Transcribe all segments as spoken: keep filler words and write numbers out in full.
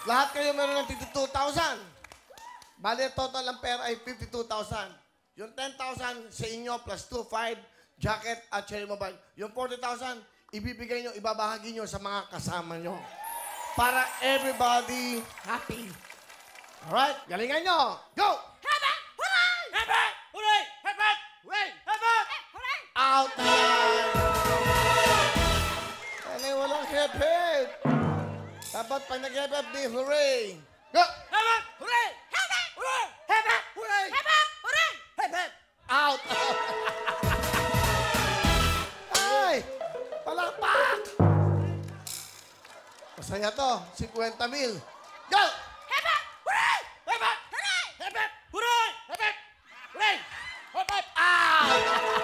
Lahat kayo meron ng fifty-two thousand. Bale, total ang pera ay fifty-two thousand. Yung ten thousand sa inyo plus two, five, jacket at cherry mobile. Yung forty thousand, ibibigay nyo, ibabahagi nyo sa mga kasama nyo. Para everybody happy. Alright, galingan nyo. Go! Hebe! Hooray! Hebe! Hooray! Hebe! Hooray! Hebe! Hooray! Out na yan! Ano yung walang hip-hip? Dapat pag nag-hip-hip, di hooray! Go! Hebe! Hooray! Hebe! Hooray! Hebe! Hooray! Hebe! Hooray! Hebe! Out! Ay! Palakpak! Masaya to. fifty mil. Go! Hebe! Hooray! Hebe! Hooray! Hebe! Hooray! Hebe! Hooray! Hebe! Out!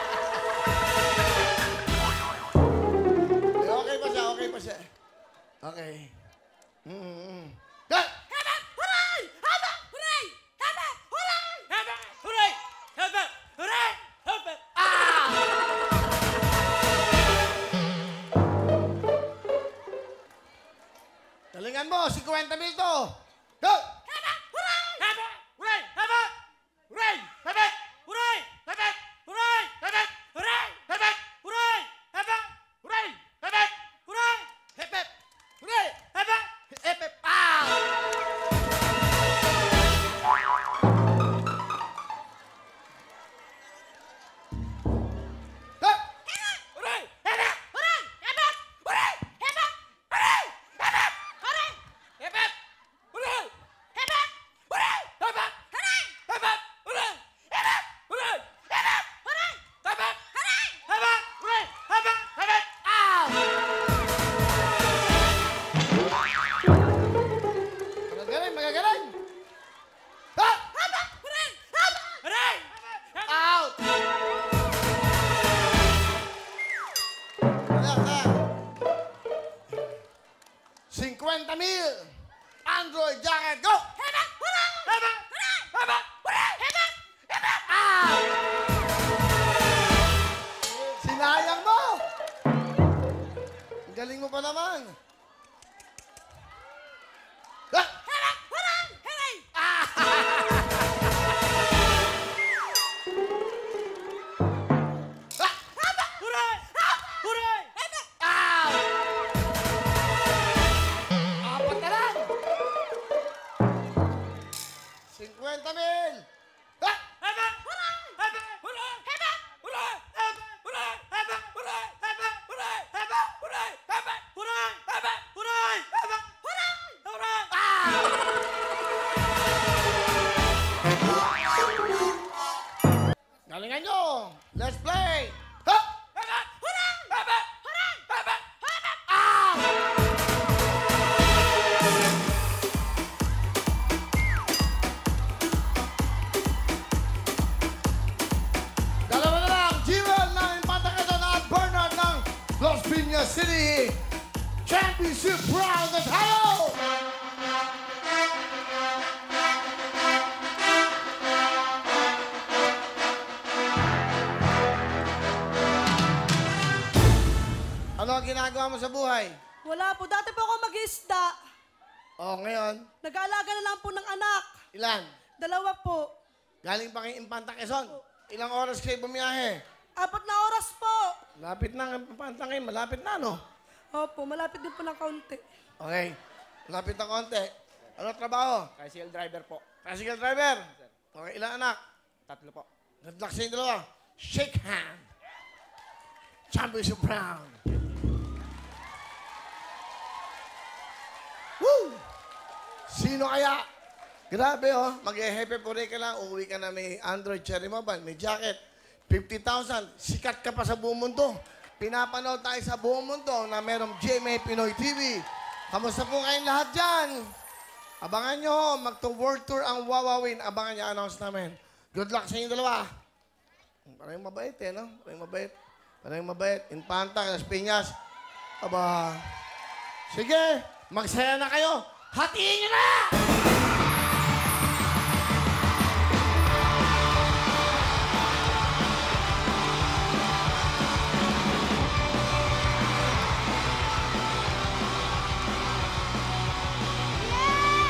Eh, okay pa siya, okay pa siya. Okay. Mm-hmm. Go! Hebe! Hooray! Hebe! Hooray! Hebe! Hooray! Hebe! Hooray! Hebe! Hooray! Hebe! Galingan mo, fifty mil to. Go! Hebe! Hooray! Hebe! Hooray! Hebe! Hooray! Hebe! Hooray! Hebe! Hooray! Hebe! Hooray! Hebe! Hooray! Hebe! Hooray! Hebe! Hooray! Hebe! Hooray! Hebe! Hebe! Go! Hooray! Hebe! Hooray! Hebe! Hooray! Hebe! Hooray! Hebe! Hooray! Hebe! Hooray! Hebe! Hooray! Hebe! Hooray! Hebe! Hooray! Hebe! Hooray! Hebe! Hooray! Hebe! Hooray! Hebe! Hooray! Hebe! Hebe! Magagaling, magagaling. Ha! Hebe! Hooray! Hebe! Hooray! Out! Wala ka. fifty mil. Android jacket, go! Hebe! Hooray! Hebe! Hooray! Hebe! Hooray! Hebe! Hebe! Out! Sinayang mo! Ang galing mo pa naman. Ah! Hebe! Hooray! Hooray! Ah! Hebe! Hooray! Hooray! Hebe! Out! Apat na lang. fifty mil. Ah! Hebe! Hooray! Hebe! Hooray! Hebe! Hooray! Hebe! Hooray! Hebe! Hooray! Hebe! Hooray! Hebe! Hooray! Hebe! Hooray! Hebe! Hooray! Hebe! Hooray! Hooray! Galingan nyo. Let's play. Ha! Hebe! Hooray! Hebe! Hooray! Hebe! Hebe! Dalawa na lang. Jewel ng Impantacadon at Bernard ng Los Piñas City. Championship round na tayo! Ano ang ginagawa mo sa buhay? Wala po. Dati po ako mag-isda. Oh, ngayon, Nag-aalaga na lang po ng anak. ilan? Dalawa po. Galing pa kay Impanta Quezon. Ilang oras kayo bumiyahe? Apat na oras po. Malapit na ang Impanta kayo. Malapit na, no? Opo, malapit din po ng kaunti. Okay. Malapit na konti. Ano trabaho? Tricycle driver po. Tricycle driver. Okay, ilang anak? Tatlo po. Good luck sa inyo dalawa. Shake hand. Championship round. Woo! Sino kaya? Grabe, oh. Mag-e-happy puri ka lang. Uuwi ka na may Android Cherry Mobile, may jacket. fifty thousand. Sikat ka pa sa buong mundo. Pinapanood tayo sa buong mundo na merong G M A Pinoy T V. Kamusta po kayong lahat dyan? Abangan nyo, magto-world tour ang Wawawin. Abangan nyo, announce namin. Good luck sa inyo dalawa. Parang mabait eh, no? Parang mabait. Parang mabait. Infanta, Las Piñas. Aba. Sige, magsaya na kayo. Hatiin nyo na! Yeah!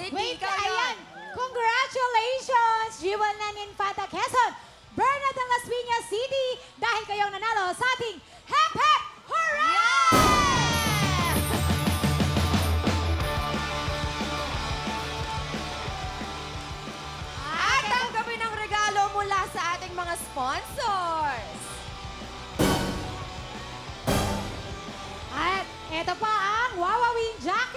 City. Wait, Ikaw yun. ayan. Congratulations, Jewel Nan Infanta Quezon, Bernard ng Las Piñas City, dahil kayong nanalo sa ating Hep Hep Hooray! At tanggapin ang regalo mula sa ating mga sponsors. At eto pa ang Wawawin Jacket